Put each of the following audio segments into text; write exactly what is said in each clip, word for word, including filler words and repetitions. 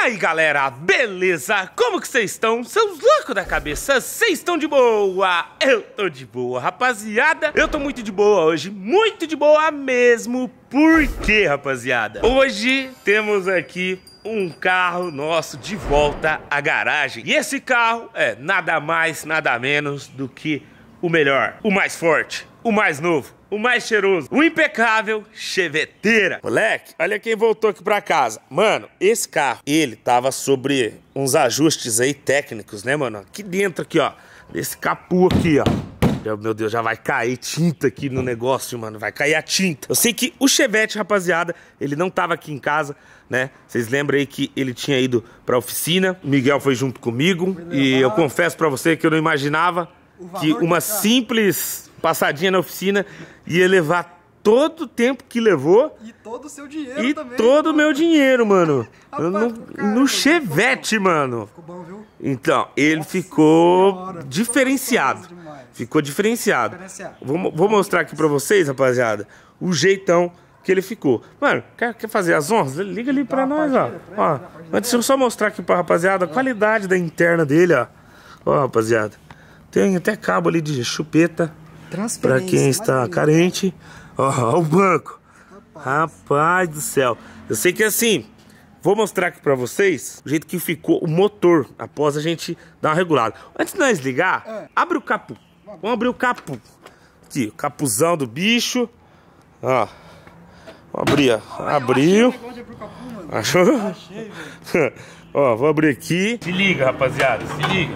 aí galera, beleza? Como que vocês estão? Seus loucos da cabeça, vocês estão de boa? Eu tô de boa, rapaziada. Eu tô muito de boa hoje, muito de boa mesmo. Por quê, rapaziada? Hoje temos aqui um carro nosso de volta à garagem. E esse carro é nada mais, nada menos do que o melhor, o mais forte, o mais novo, o mais cheiroso, o impecável Cheveteira. Moleque, olha quem voltou aqui pra casa. Mano, esse carro, ele tava sobre uns ajustes aí técnicos, né, mano? Aqui dentro, aqui, ó, desse capô aqui, ó. Meu Deus, já vai cair tinta aqui no negócio, mano. Vai cair a tinta. Eu sei que o Chevette, rapaziada, ele não tava aqui em casa, né? Vocês lembram aí que ele tinha ido pra oficina. O Miguel foi junto comigo. E eu confesso pra você que eu não imaginava que uma simples passadinha na oficina ia levar todo o tempo que levou. E todo o seu dinheiro e também. E todo o meu dinheiro, mano. Rapaz, no, caramba, no Chevette, mano. Ficou bom, viu? Então, ele Nossa ficou senhora, diferenciado. Ficou, ficou diferenciado. Vou, vou mostrar aqui pra vocês, rapaziada, o jeitão que ele ficou. Mano, quer, quer fazer as honras? Liga ali pra nós, ó. ó. Antes de eu só mostrar aqui pra rapaziada a qualidade da interna dele, ó. Ó, rapaziada. Tem até cabo ali de chupeta. Pra quem está carente. Ó, ó o banco. Rapaz. Rapaz do céu. Eu sei que assim, vou mostrar aqui pra vocês o jeito que ficou o motor após a gente dar uma regulada. Antes de nós ligar, é. abre o capu. Vamos abrir o capu. Aqui, o capuzão do bicho. Ó. Vamos abrir, ó. Abriu. Achou? Achei, velho. Ó, vou abrir aqui. Se liga, rapaziada, se liga.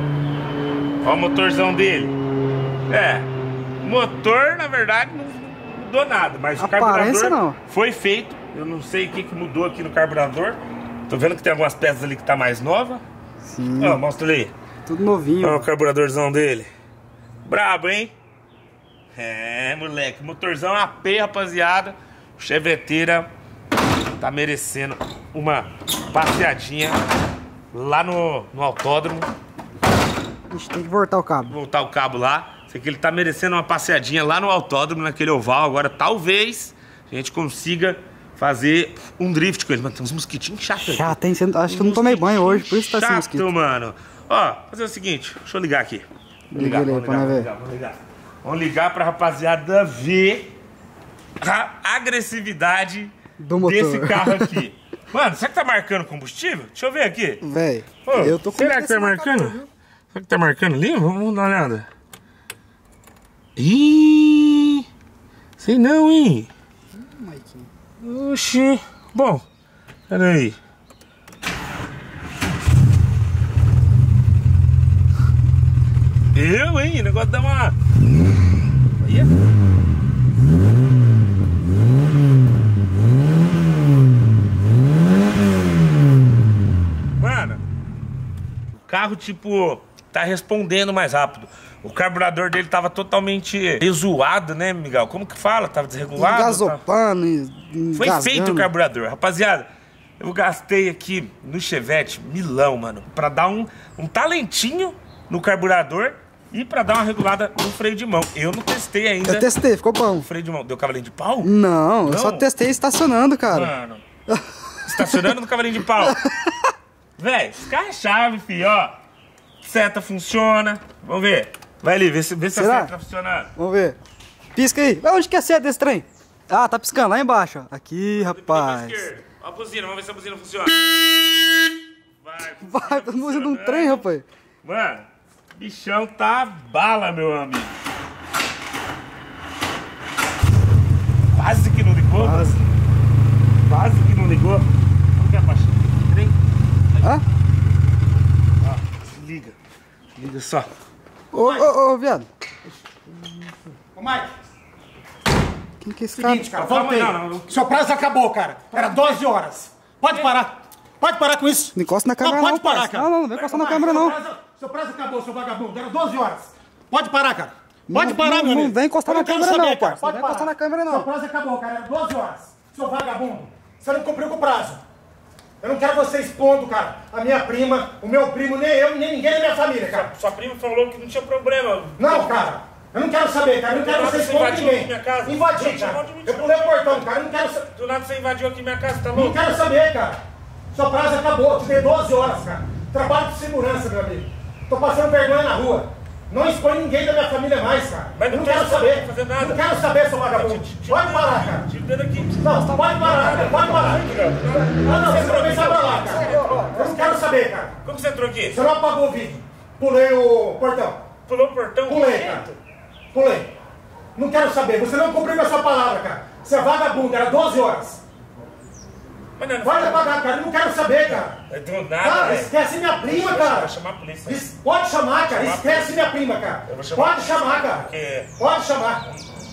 Ó o motorzão dele. É, o motor, na verdade, não mudou nada, mas o carburador não foi feito. Eu não sei o que, que mudou aqui no carburador. Tô vendo que tem algumas peças ali que tá mais nova. Sim. Ó, mostra ali. Tudo novinho. Ó o carburadorzão dele. Brabo, hein? É, moleque. Motorzão A P, rapaziada. O Cheveteira tá merecendo uma passeadinha lá no, no autódromo. A gente tem que voltar o cabo. Voltar o cabo lá. Sei que ele tá merecendo uma passeadinha lá no autódromo, naquele oval. Agora, talvez, a gente consiga fazer um drift com ele. Mano, tem uns mosquitinhos chatos. Já tem, sendo, acho que eu não tomei banho hoje, por isso tá assim mosquito. Chato, mano. Ó, fazer o seguinte, deixa eu ligar aqui. Vamos ligar, Liga vamos, aí, ligar, vamos, vamos ligar, ligar, vamos ligar. Vamos ligar pra rapaziada ver a agressividade do motor desse carro aqui. Mano, será que tá marcando combustível? Deixa eu ver aqui. Véi, eu tô com será que tá marcando? Acabou, será que tá marcando ali? Vamos dar uma olhada. Ih, sei não, hein? Hum, Oxi. Bom, pera aí. Eu, hein? O negócio dá uma... Aí. Mano, o carro, tipo, tá respondendo mais rápido. O carburador dele tava totalmente zoado, né, Miguel? Como que fala? Tava desregulado? Gasopando, tá... Foi feito o carburador. Rapaziada, eu gastei aqui no Chevette milão, mano, pra dar um, um talentinho no carburador e pra dar uma regulada no freio de mão. Eu não testei ainda. Eu testei, ficou bom. O freio de mão. Deu cavalinho de pau? Não, não, eu só testei estacionando, cara. Mano, estacionando no cavalinho de pau. Véi, esse carro é chave, filho, ó. Seta funciona. Vamos ver. Vai ali, vê se, vê se a seta tá funcionando. Vamos ver. Pisca aí. Onde que é a seta desse trem? Ah, tá piscando lá embaixo, ó. Aqui, rapaz. Ó a buzina, vamos ver se a buzina funciona. Vai, vai, tá usando um trem, rapaz. Mano, bichão tá bala, meu amigo. Quase que não ligou. Quase, Quase que não ligou. Vamos ver a baixinha do trem. Hã? Ó, se liga. Liga só. Ô, ô, ô, viado. Ô, Mike. Quem que é esse Seguinte, cara? cara, volta aí. Não, não. Seu prazo acabou, cara. Era doze horas. Pode parar. Pode parar com isso. Não encosta na câmera, não. Pode não, parar, cara. Não, não, não vem encostar na câmera, não. Seu prazo, seu prazo acabou, seu vagabundo. Era doze horas. Pode parar, cara. Pode não, parar, não, meu amigo. Não vem encostar na câmera, saber, não, cara. Pode não vem encostar na câmera, não. Seu prazo acabou, cara. Era doze horas. Seu vagabundo. Você não cumpriu com o prazo. Eu não quero você expondo, cara, a minha prima, o meu primo, nem eu, nem ninguém da minha família, cara. Sua prima falou que não tinha problema. Não, cara. Eu não quero saber, cara. Eu não quero você expondo ninguém. Minha casa. Invadi, cara. Eu pulei o portão, cara. Eu não quero saber. Do nada você invadiu aqui minha casa, tá Não louco? quero saber, cara. Seu prazo acabou, eu te dei doze horas, cara. Trabalho de segurança, meu amigo. Tô passando vergonha na rua. Não expõe ninguém da minha família mais, cara. Mas não não quero saber. Não fazer nada. Não quero saber, seu vagabundo. Pode parar, cara. Tira o dedo aqui. Não, pode parar, cara. Pode parar. Não, não, você também sai pra lá, cara. Eu não quero saber, cara. Como você entrou aqui? Você não apagou o vídeo. Pulei o portão. Pulou o portão? Pulei, cara. Pulei. Não quero saber. Você não cumpriu a sua palavra, cara. Você é vagabundo. Era doze horas. Mas não, não Pode foi- apagar, cara. Eu não quero saber, cara. É do nada, Cara, velho. esquece minha prima, Vai cara. chamar a polícia. Es- Pode chamar, cara. Chamar a Esquece polícia. minha prima, cara. Eu vou chamar. Pode chamar, cara. Porque... Pode chamar.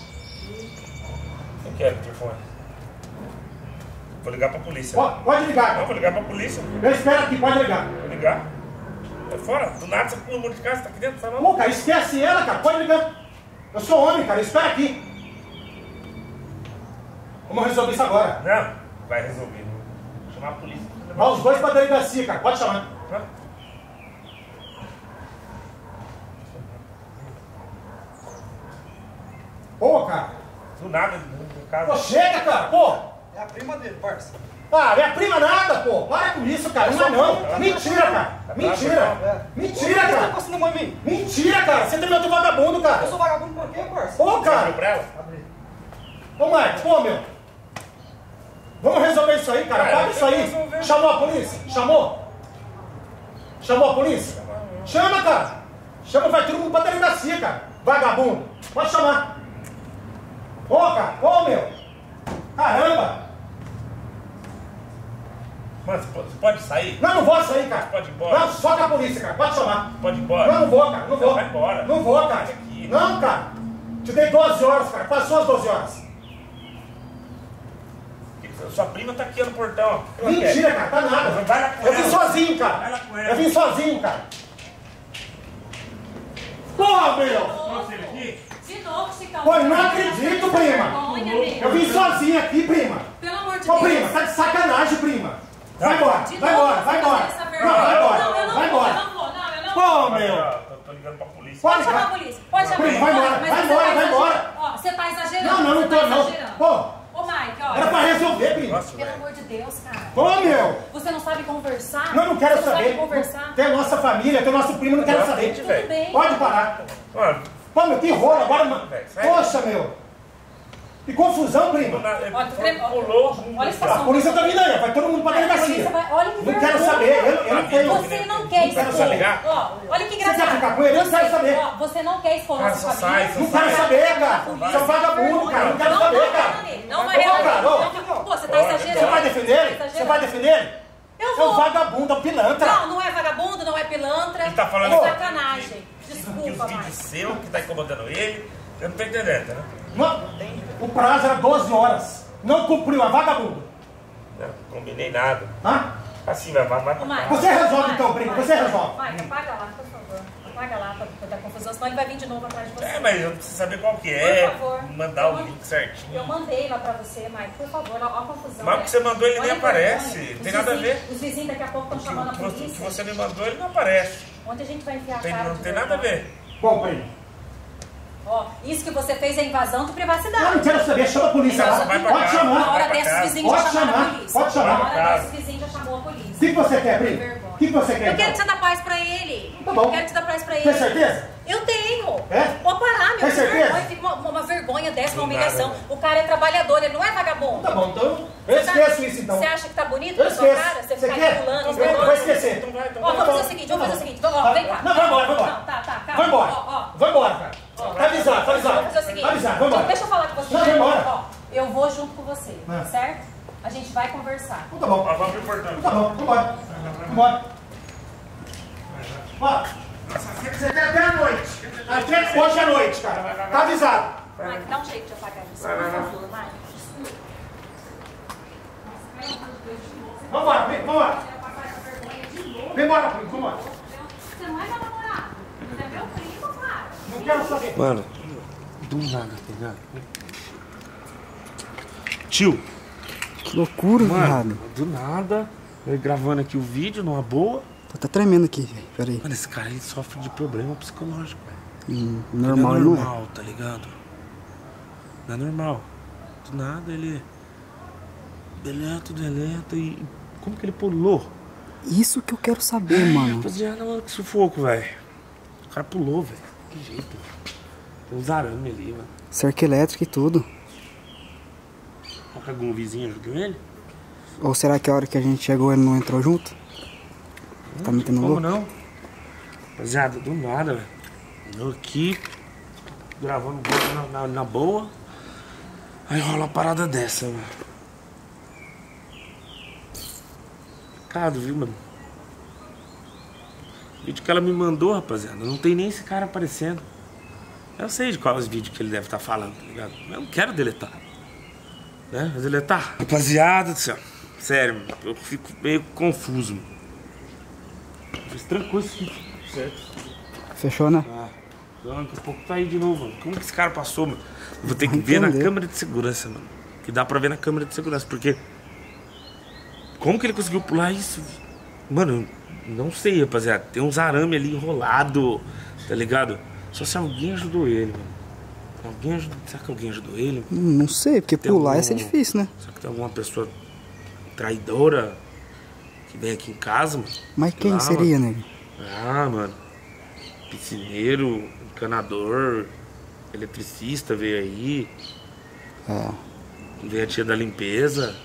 Eu quero o telefone. Vou ligar pra polícia. Pode, pode ligar, Não, cara. vou ligar pra polícia. Eu espero aqui, pode ligar. Vou ligar. Vai fora. Do nada você pula o muro de casa, tá aqui dentro, sabe? Pô, cara, esquece ela, cara. Pode ligar. Eu sou homem, cara. Eu espero aqui. Vamos resolver isso agora. Não, vai resolver. Vou chamar a polícia. Vai os dois pra delegacia, cara. Pode chamar. Hã? Pô, cara. Do nada, no caso. Pô, chega, cara. Pô. É a prima dele, parça. Ah, minha prima nada, pô. Para com isso, cara. Não é não. Mentira, cara. Mentira. Mentira, Por que você tá cara. passando a mão em mim? Mentira, cara. Você também é outro vagabundo, Eu cara. sou vagabundo por quê, parça? Pô, Abriu cara. pra ela? Ô, Marcos, pô, meu. Vamos resolver isso aí, cara. Cara, Paga isso tem que aí. resolver. Chamou a polícia? Chamou? Chamou a polícia? Chama, cara. Chama, vai todo mundo pra delegacia, cara. Vagabundo. Pode chamar. Ô, cara. Ô, meu. Caramba. Mano, você pode, você pode sair? Não, não vou sair, cara. Pode ir embora. Não, só com a polícia, cara. Pode chamar. Pode ir embora? Não, não vou, cara. Não vou. Vai embora. Não vou, cara. Fica aqui. Não, cara. Te dei doze horas, cara. Passou as doze horas. Sua prima tá aqui no portão. O que ela quer? Mentira, cara. Tá nada. Vai lá com Eu vim ela. sozinho, Vai cara. lá com ela. Eu vim sozinho, cara. Porra, meu. Trouxe ele aqui? De novo, Chicão. Pô, eu não acredito, prima. Vergonha, meu. Eu vim sozinho aqui, prima. Pelo amor de Ô, Deus. prima, tá de sacanagem, prima. Vai embora, De vai novo, embora, vai você embora. fazer essa Não, vergonha. vai embora, Não, eu não vai vou, embora. eu não vou, não, eu não Pô, vou. meu. Ó, Tô, tô ligando pra polícia. Pode Pode chamar a ligar. polícia, pode chamar. Prima, vai embora, Mas vai você embora, tá vai embora. exagerando. Ó, você tá exagerando. Não, não, não você tô, tá não. exagerando. Pô, Ô, Mike, ó. era pra resolver, prima. Nossa, Pelo velho. amor de Deus, cara. Pô, meu. Você não sabe conversar? Não, não quero você não saber. sabe conversar? Tem a nossa família, tem o nosso primo, não quero Não, saber. gente, velho. Tudo bem. Pode parar. Mano, Pô, meu, que rolo agora, mano. Velho, sai. Poxa, meu. Que confusão, prima. ele Olha, trem- pulou. olha a A situação. polícia tá vindo aí, vai todo mundo pra Vai, a delegacia. polícia vai- olha que Não vergonha. quero saber, eu, eu não tenho. Você não quer Não quero expor. saber. Ó, olha que Você engraçado. quer ficar com ele? Eu não quero saber. Ó, você não quer expor Cara, nossa só família. sai, só Não quero saber, cara. Seu vagabundo, cara. Não quero Não saber, vai cara. reagir nele, não vai Ô, reagir. cara, ô. Não, Pô, você tá Olha, exagerando. Você vai defender ele? Tá Você vai defender ele? Eu É um vou. vagabundo, é um pilantra. Não, não é vagabundo, não é pilantra. Ele tá falando é que- sacanagem. que- Desculpa, que os vídeos Mike. seu que tá incomodando ele. Eu não tô entendendo, né? Não, o prazo era doze horas. Não cumpriu, é vagabundo. Não combinei nada. Hã? Assim, vai, vai, vai. Ô, Mike, Você resolve, Mike, então, primo, Mike, você resolve. Mike, apaga lá, por favor. Apaga lá pra, pra dar confusão, senão ele vai vir de novo atrás de você. É, mas eu preciso saber qual que é. Por favor. Mandar Eu o man- link certinho. Eu mandei lá pra você, Mike, por favor, ó, ó a confusão. Mas o que você mandou, ele Olha nem a aparece. vergonha. Tem Os nada a vizinhos- ver. Os vizinhos daqui a pouco estão O que, chamando a o que você- o polícia. que você me mandou, ele não aparece. Onde a gente vai enfiar a Tem, cara não de tem verdade? nada a ver. Bom, primo. Ó, isso que você fez é invasão de Eu privacidade. não quero saber, chama a polícia lá. Vai pra Pode casa. Na chamar. hora Vai pra dessa, casa. os vizinhos Pode já chamaram chamar, a polícia. pode chamar. Na Vai hora pra dessa, casa. os vizinhos já chamou a polícia. O que que você quer, primo? Vergonha. O que que você quer, Eu quero então? que você dá paz pra ele. Tá bom. Eu quero que você dá paz pra ele. Tem certeza? Eu tenho. É? Pode parar, meu. Tem Que certeza? vergonha. Fica uma, uma vergonha dessa, uma Do nada, humilhação. né? O cara é trabalhador, ele não é vagabundo. Tá bom, então eu esqueço isso, então. Você acha que tá bonito Eu na sua esqueço. cara? Você Você ficar quer? pulando os Eu vou negócios? esquecer. Então vai, então Ó, vai. vamos fazer o seguinte, vamos fazer o seguinte. Ó, vem cá. Não, vai embora, vai embora. Não, tá, tá, calma. Vai embora. Ó, ó. Vai embora, cara. Tá avisado, tá avisado. Vamos fazer o seguinte. Tá avisado, vai embora. Deixa eu falar com você. Não, vai embora. Ó, eu vou junto com você, Ah. certo? A gente vai conversar. Então tá bom. Ó, vamos pro portão. Tá bom, vambora. Vambora. Ó, você tem até a noite. Até hoje à noite, cara. Tá avisado. Mike, dá um jeito de apagar isso, por favor, Mike. Vambora, vem, vambora. Vem embora, primo, vambora. Você não é meu namorado, você é meu primo, cara. Não quero saber. Mano, do nada, tá ligado? Tio, Que loucura, mano, viado. do nada, eu gravando aqui o vídeo numa boa. Tô até tremendo aqui, velho. Pera aí. Mano, esse cara ele sofre de problema psicológico, velho. Hum, Ele normal, não é ele não é. normal, tá ligado? Não é normal. Do nada ele. Ele entra, ele entra e Como que ele pulou? Isso que eu quero saber, mano. Rapaziada, mano, que sufoco, velho. O cara pulou, velho. Que jeito. Tem uns arame ali, mano. Cerca elétrica e tudo. Será que algum vizinho ajudou ele? Ou será que a hora que a gente chegou ele não entrou junto? Tá metendo Como louco? não? Rapaziada, do nada, velho. Eu aqui, gravando na, na, na boa. Aí rola uma parada dessa, mano. Pecado, viu, mano? O vídeo que ela me mandou, rapaziada, não tem nem esse cara aparecendo. Eu sei de quais vídeos que ele deve estar falando, tá ligado? Eu não quero deletar. Né? Mas deletar. Rapaziada do céu. Sério, mano, eu fico meio confuso, mano. Mas trancou esse vídeo, certo? Fechou, né? Ah, daqui a pouco tá aí de novo, mano. Como que esse cara passou, mano? Eu vou ter que Vai ver na entender. câmera de segurança, mano. Que dá pra ver na câmera de segurança, porque... Como que ele conseguiu pular isso? Mano, eu não sei, rapaziada. Tem uns arame ali enrolado, tá ligado? Só se alguém ajudou ele, mano. Alguém ajudou... Será que alguém ajudou ele? Hum, Não sei, porque Tem pular algum- ia ser difícil, né? Será que tem alguma pessoa traidora que vem aqui em casa, mano? Mas quem Lá, seria, mano. nego? Ah, mano. Piscineiro, encanador, eletricista veio aí. É. Veio a tia da limpeza.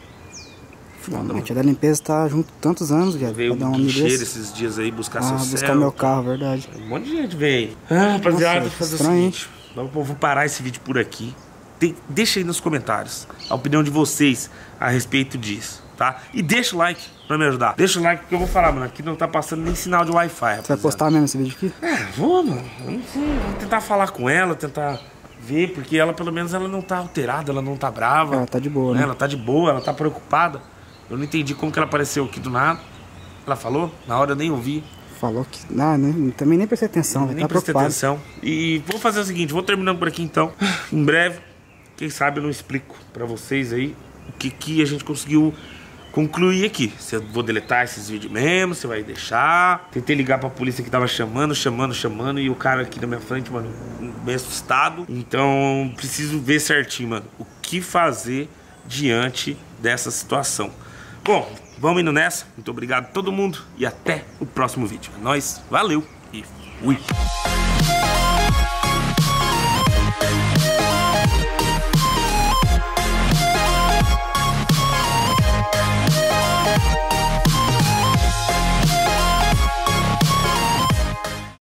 A tia da limpeza tá junto tantos anos, viado. Veio Pra dar o um amigo guicheiro desse. esses dias aí buscar Ah, seu buscar céu. meu carro, verdade. Um monte de gente veio aí. Ah, rapaziada, Nossa, vou fazer estranho, o seguinte. Vamos- Vou parar esse vídeo por aqui. Tem- deixa aí nos comentários a opinião de vocês a respeito disso, tá? E deixa o like pra me ajudar. Deixa o like porque eu vou falar, mano. Aqui não tá passando nem sinal de Wi-Fi, Você vai rapaziada. postar mesmo esse vídeo aqui? É, vou, mano. Eu não sei. Vou tentar falar com ela, tentar ver, porque ela, pelo menos, ela não tá alterada, ela não tá brava. Ela tá de boa, né? Ela tá de boa, ela tá preocupada. Eu não entendi como que ela apareceu aqui do nada. Ela falou, na hora eu nem ouvi. Falou que... Ah, nem, também nem prestei atenção, velho. Nem Tá prestei preocupado. atenção. E vou fazer o seguinte, vou terminando por aqui então. Em breve, quem sabe eu não explico pra vocês aí o que, que a gente conseguiu concluir aqui. Se eu vou deletar esses vídeos mesmo, se vai deixar. Tentei ligar pra polícia que tava chamando, chamando, chamando. E o cara aqui na minha frente, mano, meio assustado. Então, preciso ver certinho, mano, o que fazer diante dessa situação. Bom, vamos indo nessa. Muito obrigado a todo mundo e até o próximo vídeo. É nóis, valeu e fui!